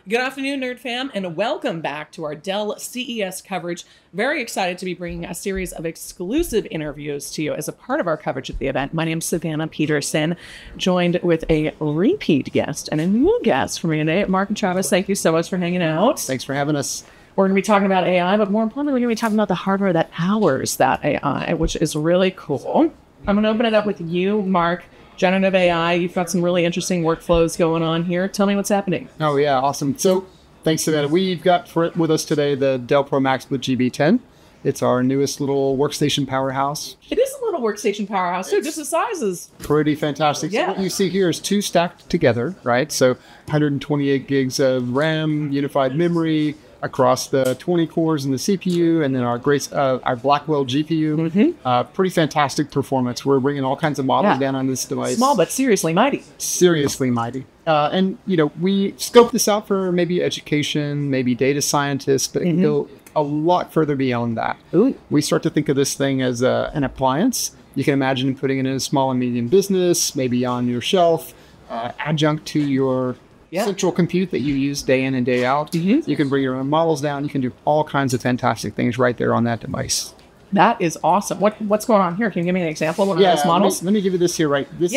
Good afternoon, Nerd Fam, and welcome back to our Dell CES coverage. Very excited to be bringing a series of exclusive interviews to you as a part of our coverage of the event. My name is Savannah Peterson, joined with a repeat guest and a new guest for me today, Marc and Travis. Thank you so much for hanging out. Thanks for having us. We're going to be talking about AI, but more importantly, we're going to be talking about the hardware that powers that AI, which is really cool. I'm going to open it up with you, Marc. Generative AI, you've got some really interesting workflows going on here. Tell me what's happening. Oh, yeah. Awesome. So thanks, Savannah. We've got with us today the Dell Pro Max with GB10. It's our newest little workstation powerhouse. It is a little workstation powerhouse, too. Just the sizes. Pretty fantastic. Yeah. So what you see here is two stacked together, right? So 128 gigs of RAM, unified memory, across the 20 cores in the CPU, and then our Blackwell GPU. Pretty fantastic performance. We're bringing all kinds of models down on this device. Small, but seriously mighty. Seriously mighty. And, you know, we scoped this out for maybe education, maybe data scientists, but it can go a lot further beyond that. Ooh. We start to think of this thing as an appliance. You can imagine putting it in a small and medium business, maybe on your shelf, adjunct to your central compute that you use day in and day out. You can bring your own models down. You can do all kinds of fantastic things right there on that device. That is awesome. What's going on here? Can you give me an example of one of those models? Let me give you this here, right? This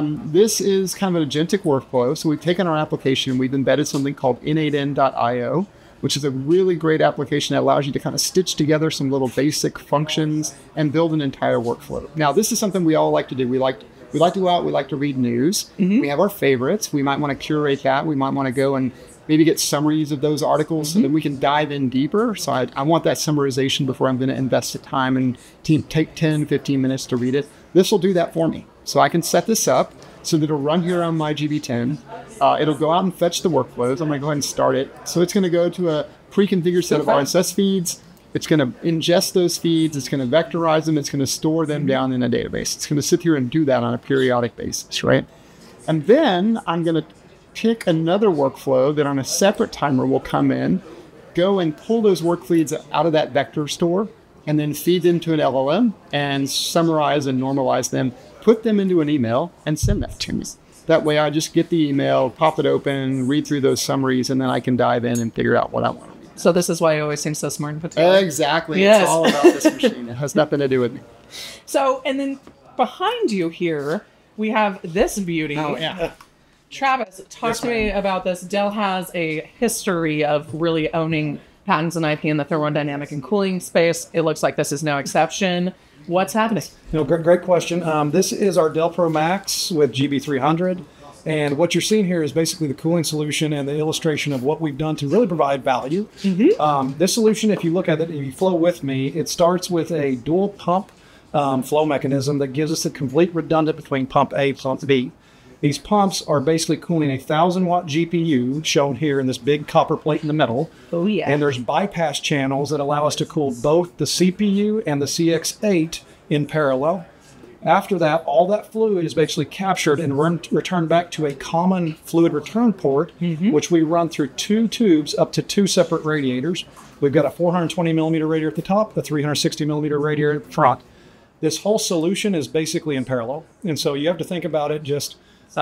is kind of an agentic workflow. So we've taken our application, we've embedded something called n8n.io, which is a really great application that allows you to kind of stitch together some little basic functions and build an entire workflow. Now, this is something we all like to do. We like to go out, we like to read news. We have our favorites. We might want to curate that. We might want to go and maybe get summaries of those articles so that we can dive in deeper. So I want that summarization before I'm going to invest the time and take 10, 15 minutes to read it. This will do that for me. So I can set this up so that it'll run here on my GB10. It'll go out and fetch the workflows. I'm going to go ahead and start it. So it's going to go to a pre-configured set of RSS feeds. It's going to ingest those feeds. It's going to vectorize them. It's going to store them down in a database. It's going to sit here and do that on a periodic basis, right? And then I'm going to pick another workflow that on a separate timer will come in, go and pull those work feeds out of that vector store, and then feed them to an LLM and summarize and normalize them, put them into an email, and send that to me. That way I just get the email, pop it open, read through those summaries, and then I can dive in and figure out what I want. So this is why you always seem so smart and put together. Exactly. Yes. It's all about this machine. It has nothing to do with me. So, and then behind you here, we have this beauty. Oh, yeah. Travis, talk to me about this. Dell has a history of really owning patents and IP in the thermodynamic and cooling space. It looks like this is no exception. What's happening? Great question. This is our Dell Pro Max with GB300. And what you're seeing here is basically the cooling solution and the illustration of what we've done to really provide value. This solution, if you look at it, if you flow with me, it starts with a dual pump flow mechanism that gives us a complete redundant between pump A and pump B. These pumps are basically cooling a 1,000-watt GPU, shown here in this big copper plate in the middle. Oh, yeah. And there's bypass channels that allow us to cool both the CPU and the CX8 in parallel. After that, all that fluid is basically captured and returned back to a common fluid return port, which we run through two tubes up to two separate radiators. We've got a 420 millimeter radiator at the top, a 360 millimeter radiator at the front. This whole solution is basically in parallel. And so you have to think about it just,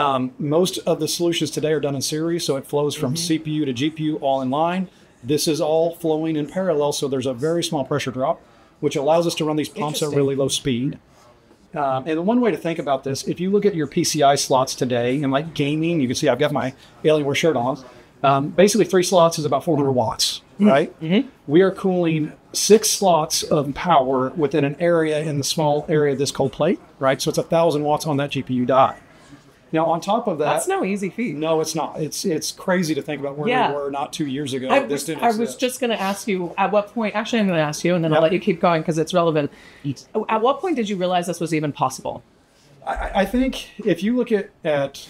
most of the solutions today are done in series, so it flows from CPU to GPU all in line. This is all flowing in parallel, so there's a very small pressure drop, which allows us to run these pumps at really low speed. And one way to think about this, if you look at your PCI slots today, and like gaming, you can see I've got my Alienware shirt on. Basically, 3 slots is about 400 watts, right? We are cooling 6 slots of power within an area in the small area of this cold plate, right? So it's 1,000 watts on that GPU die. Now, on top of that... That's no easy feat. No, it's not. It's crazy to think about where we were not 2 years ago. I was just going to ask you, at what point... Actually, I'm going to ask you, and then I'll let you keep going because it's relevant. At what point did you realize this was even possible? I think if you look at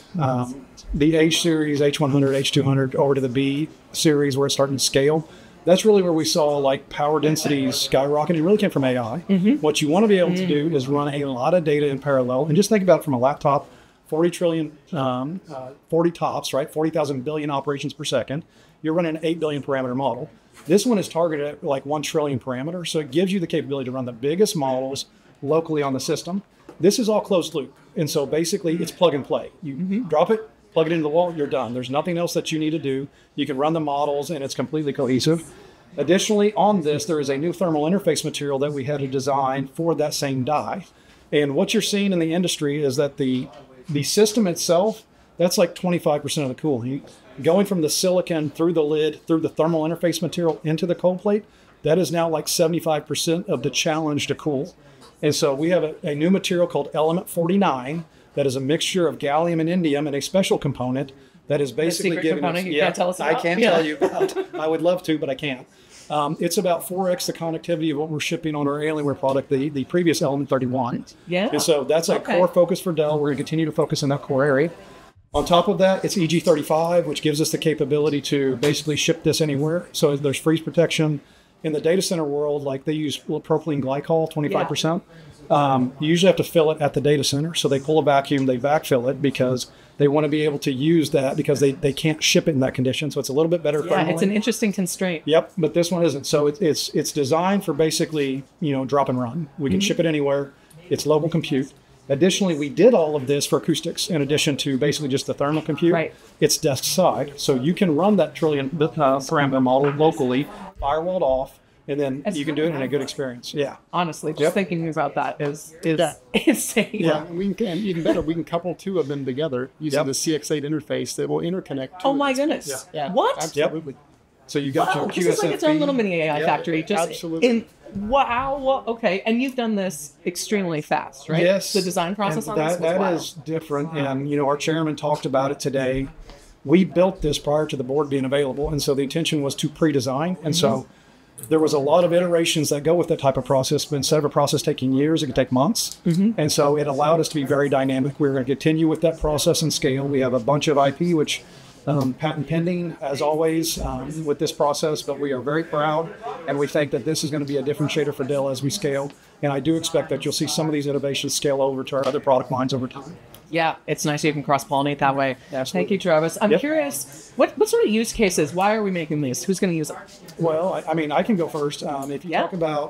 the H series, H100, H200, over to the B series where it's starting to scale, that's really where we saw like power densities skyrocketing. It really came from AI. What you want to be able to do is run a lot of data in parallel. And just think about it from a laptop, 40 trillion, 40 tops, right? 40,000 billion operations per second. You're running an 8 billion parameter model. This one is targeted at like 1 trillion parameters. So it gives you the capability to run the biggest models locally on the system. This is all closed loop. And so basically it's plug and play. You drop it, plug it into the wall, you're done. There's nothing else that you need to do. You can run the models, and it's completely cohesive. Additionally, on this, there is a new thermal interface material that we had to design for that same die. And what you're seeing in the industry is that the system itself, that's like 25% of the cooling. Going from the silicon through the lid, through the thermal interface material into the cold plate, that is now like 75% of the challenge to cool. And so we have a new material called Element 49 that is a mixture of gallium and indium and a special component that is basically giving us... You can't tell us about? I can't tell you about. I would love to, but I can't. It's about 4x the connectivity of what we're shipping on our Alienware product, the previous Element 31. Yeah. And so that's a core focus for Dell. We're going to continue to focus in that core area. On top of that, it's EG35, which gives us the capability to basically ship this anywhere. So there's freeze protection. In the data center world, like they use propylene glycol, 25%. You usually have to fill it at the data center. So they pull a vacuum, they backfill it because they want to be able to use that because they can't ship it in that condition. So it's a little bit better. Yeah, it's an interesting constraint. Yep, but this one isn't. So it's designed for basically, drop and run. We can ship it anywhere. It's local compute. Additionally, we did all of this for acoustics in addition to basically just the thermal compute. Right. It's desk side. So you can run that trillion parameter model locally, firewalled off, and then you can do it in a good experience. Yeah. Honestly, just thinking about that is insane. Yeah, and we can, even better, we can couple two of them together using the CX8 interface that will interconnect. Oh my goodness. Yeah. What? Absolutely. So you got your QSFP. This is like its own little mini AI factory. Just absolutely. Wow. Okay. And you've done this extremely fast, right? Yes. The design process on this was that wild. is different. And, our chairman talked about it today. We built this prior to the board being available. And so the intention was to pre-design. And so there was a lot of iterations that go with that type of process. But instead of a process taking years, it could take months. And so it allowed us to be very dynamic. We're going to continue with that process and scale. We have a bunch of IP, which patent pending, as always, with this process, but we are very proud, and we think that this is going to be a differentiator for Dell as we scale. And I do expect that you'll see some of these innovations scale over to our other product lines over time. Yeah, it's nice you can cross-pollinate that way. Absolutely. Thank you, Travis. I'm curious, what sort of use cases? Why are we making these? Who's going to use them? Well, I can go first. If you talk about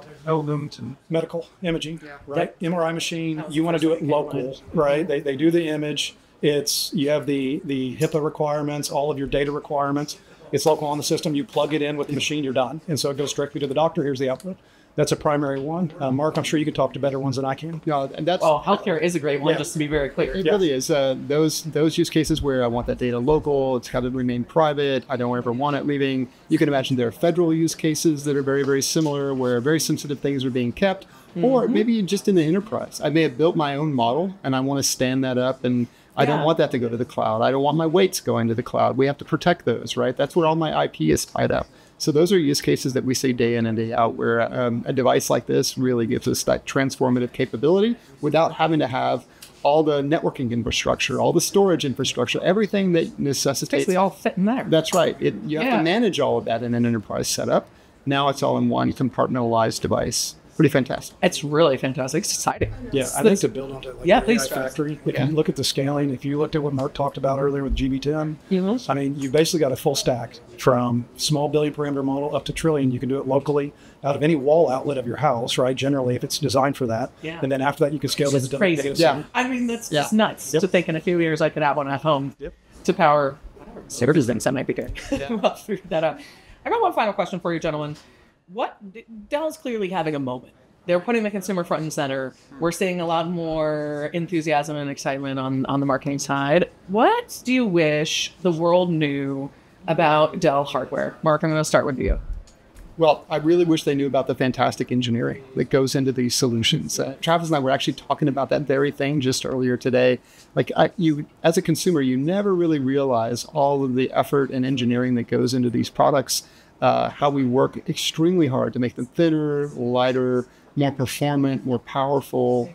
medical imaging, right? MRI machine, you want to do it local, right? They do the image. You have the HIPAA requirements, all of your data requirements. It's local on the system. You plug it in with the machine, you're done. And so it goes directly to the doctor. Here's the output. That's a primary one. Mark, I'm sure you could talk to better ones than I can. Yeah, and that's healthcare is a great one, just to be very clear. It really is. Those use cases where I want that data local, it's got to remain private. I don't ever want it leaving. You can imagine there are federal use cases that are very, very similar, where very sensitive things are being kept, or maybe just in the enterprise. I may have built my own model, and I want to stand that up, and I don't want that to go to the cloud. I don't want my weights going to the cloud. We have to protect those, right? That's where all my IP is tied up. So those are use cases that we see day in and day out, where a device like this really gives us that transformative capability without having to have all the networking infrastructure, all the storage infrastructure, everything that necessitates. Basically all fit in there. That's right. You have to manage all of that in an enterprise setup. Now it's all in one compartmentalized device. Pretty fantastic. It's really fantastic. It's exciting. Yeah, I think to build on that, please. Factory. If you look at the scaling, if you looked at what Mark talked about earlier with GB10, I mean, you basically got a full stack from small billion parameter model up to trillion. You can do it locally out of any wall outlet of your house, right? Generally, if it's designed for that. Yeah. And then after that, you can scale to the crazy. data center. I mean, that's just nuts to think in a few years I could have one at home to power citizens. That might be good. We'll figure that out. I got one final question for you, gentlemen. Dell's clearly having a moment. They're putting the consumer front and center. We're seeing a lot more enthusiasm and excitement on the marketing side. What do you wish the world knew about Dell hardware? Mark, I'm going to start with you. Well, I really wish they knew about the fantastic engineering that goes into these solutions. Travis and I were actually talking about that very thing just earlier today. Like you, as a consumer, you never really realize all of the effort and engineering that goes into these products. How we work extremely hard to make them thinner, lighter, more performant, more powerful,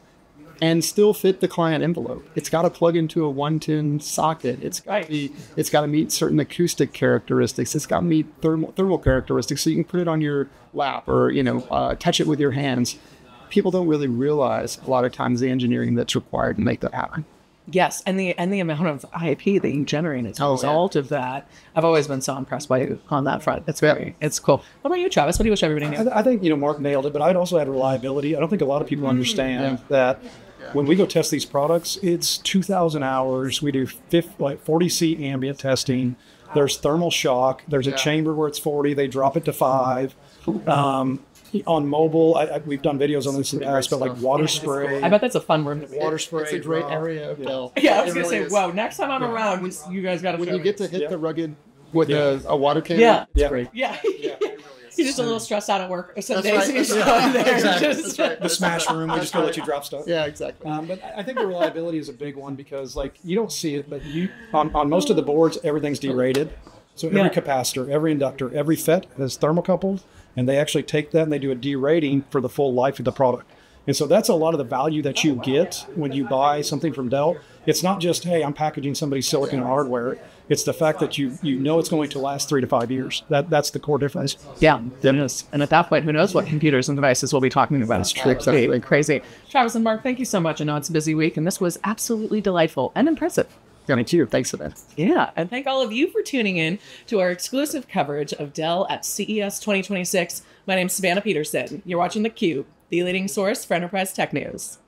and still fit the client envelope. It's got to plug into a 110 socket. It's got to meet certain acoustic characteristics. It's got to meet thermal characteristics, so you can put it on your lap or touch it with your hands. People don't really realize a lot of times the engineering that's required to make that happen. Yes, and the amount of IP that you generate as a result of that, I've always been so impressed by you on that front. It's great. It's cool. What about you, Travis? What do you wish everybody knew? I think Mark nailed it, but I'd also add reliability. I don't think a lot of people understand that When we go test these products, it's 2,000 hours. We do 40C ambient testing. There's thermal shock. There's a chamber where it's 40. They drop it to 5. On mobile, we've done videos on this in the past, but like water spray. I bet that's a fun room to be. Water spray. It's a great area of Dell. Yeah, I was going to say, wow, next time I'm around, you guys got to When show you get me. to hit the rugged with a water can, it's great. Yeah. He's just a little stressed out at work some days. right, He's that's going there. Exactly. Just- That's right. The smash room, we just gonna let you drop stuff. Yeah, exactly. But I think the reliability is a big one because, like, you don't see it, but on most of the boards, everything's derated. So every capacitor, every inductor, every FET is thermocoupled, and they actually take that and they do a derating for the full life of the product. And so that's a lot of the value that you get when you buy something from Dell. It's not just, hey, I'm packaging somebody's silicon hardware. It's the fact that you know it's going to last 3 to 5 years. That's the core difference. Yeah, it is. And at that point, who knows what computers and devices we'll be talking about. It's true. Exactly. Crazy. Travis and Mark, thank you so much. I know it's a busy week, and this was absolutely delightful and impressive. Thank you. Thanks for that. Yeah, and thank all of you for tuning in to our exclusive coverage of Dell at CES 2026. My name's Savannah Peterson. You're watching theCUBE, the leading source for enterprise tech news.